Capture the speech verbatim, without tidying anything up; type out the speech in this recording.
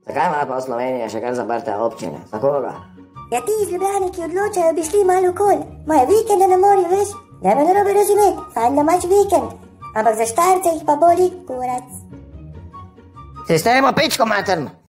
Zakaj ima pa Slovenija še kar zaprte občine? Za koga? Ja, ti iz Ljubljane, ki odločajo, bi šli malo okol. Moje vikende na morju, veš? Ne me narobe razumeti, fajn da imaš vikend. Ampak za Štajerce jih pa boli kurac. Sistemo pičko materno.